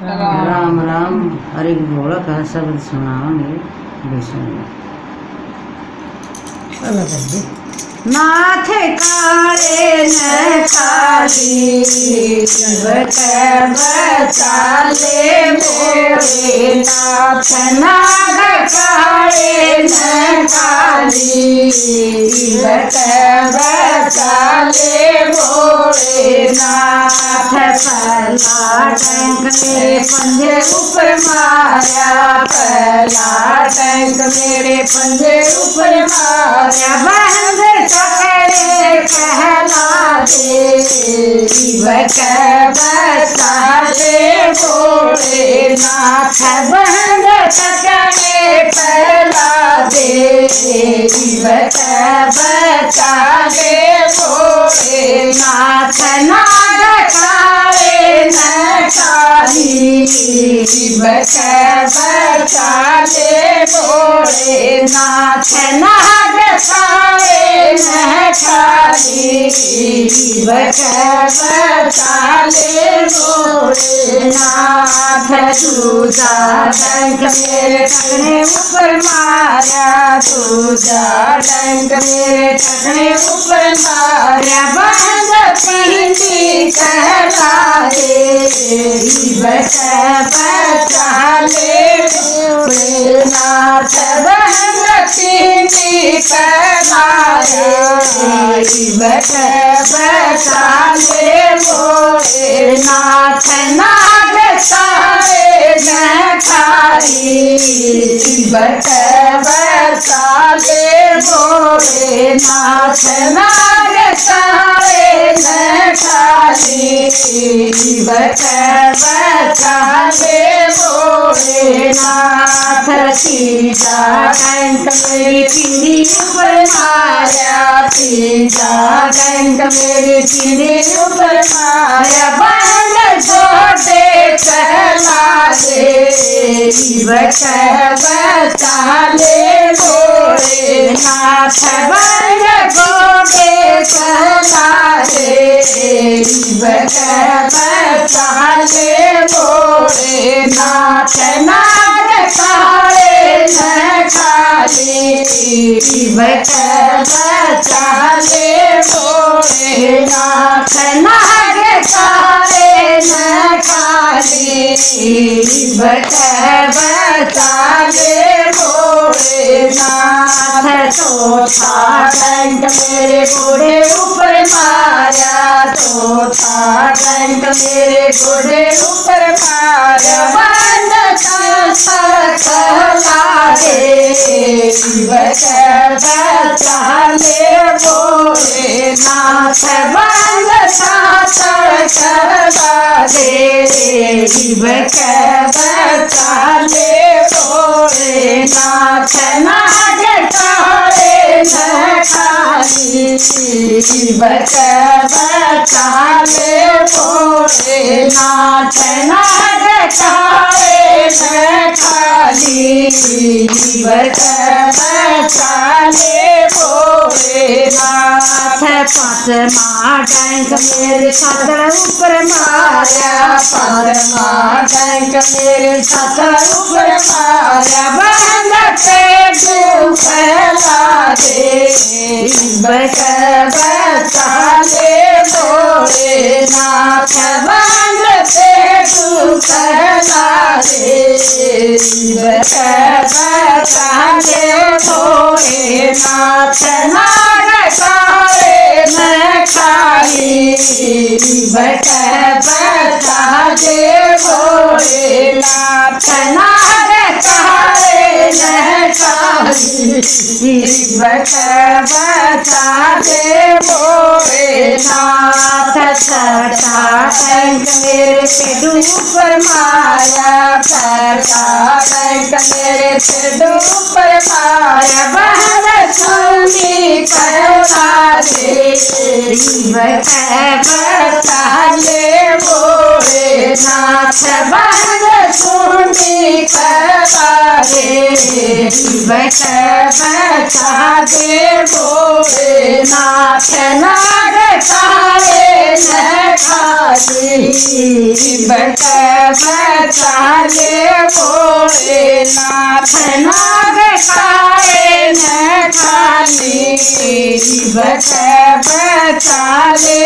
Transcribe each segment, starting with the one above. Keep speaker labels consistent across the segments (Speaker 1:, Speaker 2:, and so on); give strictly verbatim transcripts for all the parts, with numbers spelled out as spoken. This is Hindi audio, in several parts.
Speaker 1: राम राम। अरे बोला कहा शब्द सुनाओगे बेसुनिए। नाथ काले न काली बचा ले मोरे नाथ। नाग काले न काली बचा ले मोरे नाथ। पला टंक मेरे पंजे ऊपर मारा, पला टंक मेरे पंजे ऊपर मारा। बंद चकरे कहला दे बचा ले मोरे नाथ। बंद चकरे कहला दे बचा ले मोरे नाथ। नाग काले न काली बचा ले मोरे नाथ। नाग काले न काली बचा ले मोरे नाथ। दूजा डंक मेरे टखने ऊपर मारा, दूजा डंक मेरे टखने ऊपर मारा। बंद पिंडी कहला दे बचा ले मोरे नाथ। बंद पिंडी कहला दे बचा ले मोरे नाथ। नाग काले न काली बचा ले मोरे नाथ। नाग काले न काली बचा ले मोरे नाथ। तीजा डंक मेरी पिंडी ऊपर मारा, तीजा डंक मेरी पिंडी ऊपर मारा। बंद छोटे कहला दे बचा ले मोरे नाथ। बंद छोटे कहला दे बचा ले मोरे नाथ। नाग काले न काली बचा ले मोरे नाथ। नाग काले न काली बचा ले मोरे नाथ। चौथा डंक मेरे घोड़े ऊपर मारा, चौथा डंक मेरे घोड़े ऊपर मारा। बंद कहला दे बचा ले मोरे नाथ। बंद कहला दे बचा ले मोरे नाथ। नाग काले न काली बचा ले मोरे नाथ। नाग काले न काली बचा ले मोरे नाथ। पांचवा डंक मेरे छत ऊपर मारा, पांचवा डंक मेरे छत ऊपर मारा। बंद पेट कहला दे बचा ले मोरे नाथ। बंद पेट कहला दे बचा ले मोरे नाथ। नाग काले न काली बचा ले मोरे नाथ। नाग काले न काली बचा ले मोरे नाथ। छठा डंक मेरे पेट ऊपर मारा, छठा डंक मेरे पेट ऊपर मारा। बंद सुनी कहला दे बचा ले मोरे नाथ। बंद सुनी कहला दे बचा ले मोरे नाथ। नाग काले न
Speaker 2: बच बचाले भोलेनाथ नाग खाए न खाली बच बचाले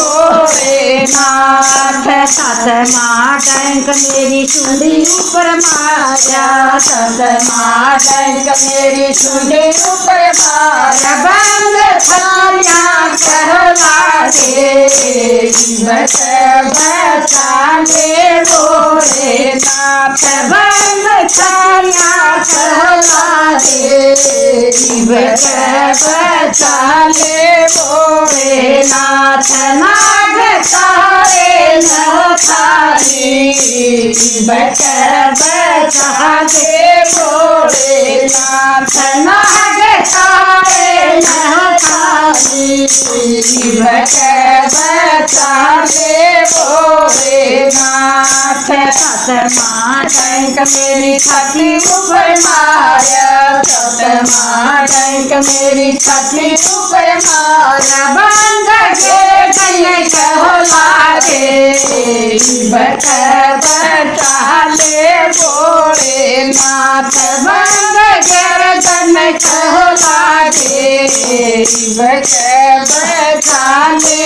Speaker 2: भोलेनाथ।
Speaker 1: सतमा टैंक मेरी चुंडी ऊपर मारा,
Speaker 2: सतमा टैंक मेरी चुंडी ऊपर मारा, बंद थालियां कहला दे बच बचाले भोलेनाथ। बंद थालियां कहला दे बच बचाले भोलेनाथ। नाग तारे न खाली बच बचाले भोलेनाथ। नाग तारे न खाली बच बचाले भोलेनाथ। सतमा टैंक मेरी छाती ऊपर मारा, सतमा टैंक मेरी छाती ऊपर मारा, बंद गेट में कहला दे बच बचाले भोलेनाथ। बंद गेट में कहला दे बच बचाले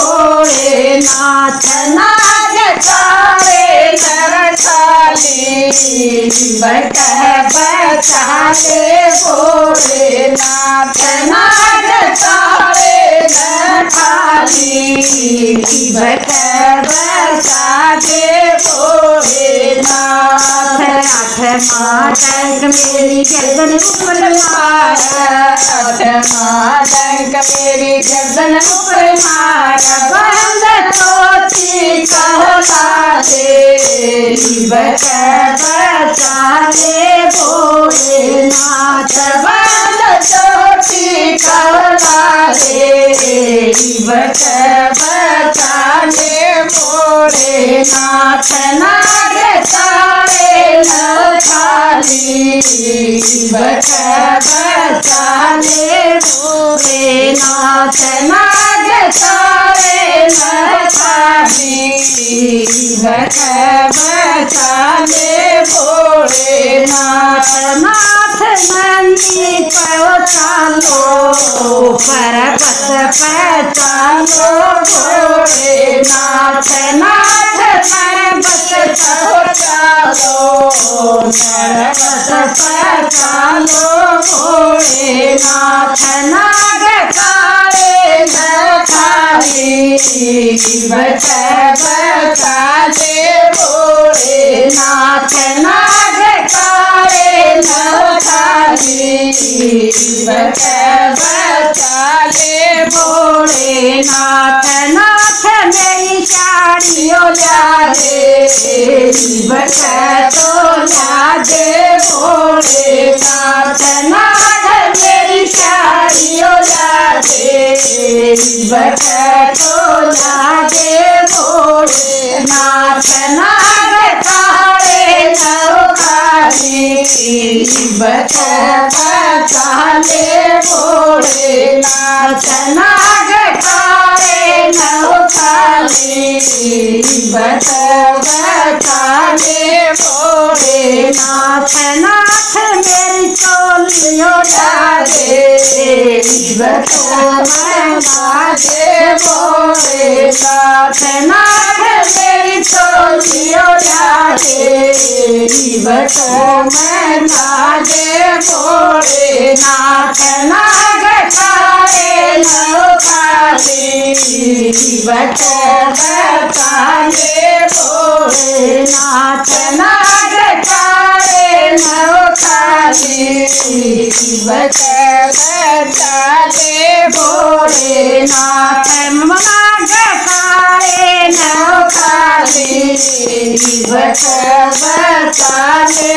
Speaker 2: भोलेनाथ। नाग तारे न खाली बच बचाले भोलेनाथ। नाग तारे न खाली बच बचाले भोलेनाथ।
Speaker 1: आठमा टैंक मेरी गर्दन ऊपर मारा,
Speaker 2: आठमा टैंक मेरी गर्दन ऊपर मारा, बंद चोटी कहला दे बच बचाले भोलेनाथ। बंद चोटी कहला दे बच बचाले भोलेनाथ। नाग तारे न खाली बच बचाले भोलेनाथ। नाग तारे न खाली बच बचाले भोलेनाथ। नाथ नंदी पहुँचालो पर्वत पहचानो भोलेनाथ। नाथ पर्वत पहुँचालो पर्वत पहचानो भोलेनाथ। नाग तारे न खाली बच बचाले भोलेनाथ। नाग तारे न खाली बच बचाले भोलेनाथ। नाथ मेरी साड़ियों ला दे बच तो ला दे भोलेनाथ। नाथ मेरी साड़ियों ला दे बच तो ला दे भोलेनाथ। नाग तारे न खाली बच बचाले भोलेनाथ। नाग तारे न खाली बच बचाले भोलेनाथ। नाथ मेरी चोलियों ला दे बच बचा दे भोलेनाथ। नाथ मेरी चोलियों ला दे बच बचा दे भोलेनाथ। नाग तारे न खाली बच बचाले भोलेनाथ। नाग तारे न खाली बच बचाले भोलेनाथ। नाग तारे न खाली बच बचाले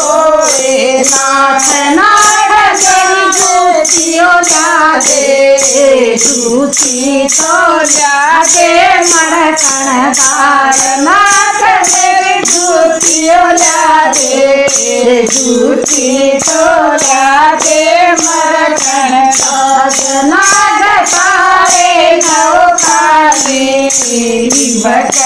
Speaker 2: भोलेनाथ। नाग मेरी ज्योतियों ला दे झूठी तो ला दे मड़कण दार। नाथ मेरी ज्योतियों ला दे झूठी तो ला दे मड़कण दार। नाग तारे न खाली बच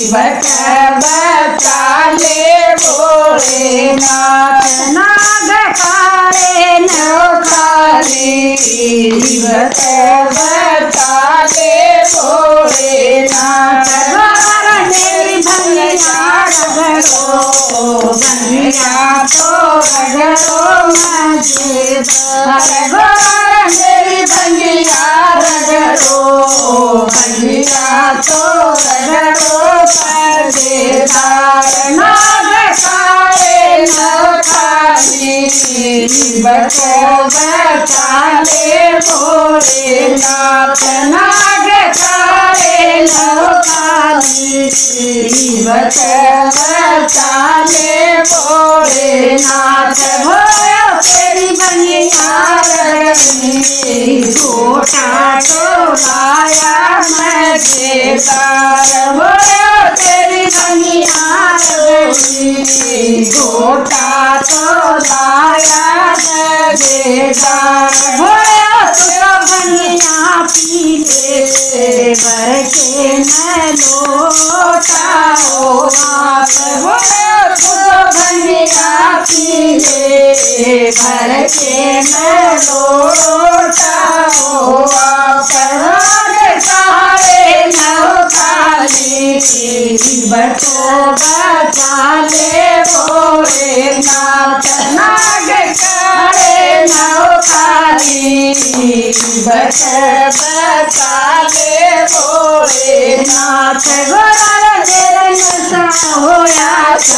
Speaker 2: शिव के बचाले भोलेनाथ नाग काले नौखाली शिव के बचाले भोलेनाथ गोर मेरी भैया रगड़ो भैया तो रगड़ो मजेदार गोर मेरी भैया रगड़ो भैया तो रगड़ो मजेदार नाग काले नौखाली शिव को बचाले भोलेनाथ नाग काले नौखाली शिव को बचाले भोलेनाथ भयो तेरी बनिया रगनी छोटा तो लाया मजेदार भयो तेरी बनिया रगनी छोटा तो लाया मजेदार भयो तेरा बनिया पीले भर के न लोटा हो आप भयो तेरा बनिया पीले भर के न लोटा हो आप सारे नौखाली शिव को बचाले भोलेनाथ नाग काले नौखाली शिव को बचाले भोलेनाथ गोर मेरा नशा होया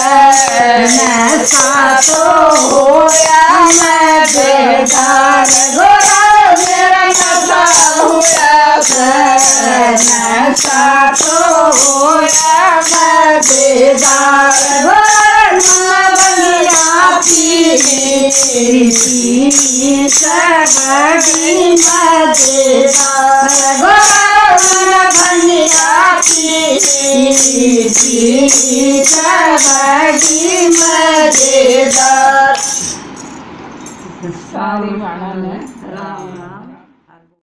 Speaker 2: नशा तो होया मजेदार गोर मेरा नशा होया नशा तो होया मजेदार गोर मन बनिया पीली सबकी मजेदार गोर मन बनिया पीली सबकी मजेदार सारी माना ने राम